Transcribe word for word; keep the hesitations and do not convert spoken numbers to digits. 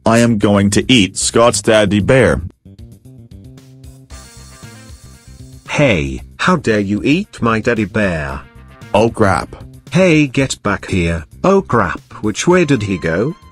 I am going to eat Scott's teddy bear. Hey, how dare you eat my teddy bear? Oh crap. Hey, get back here. Oh crap, which way did he go?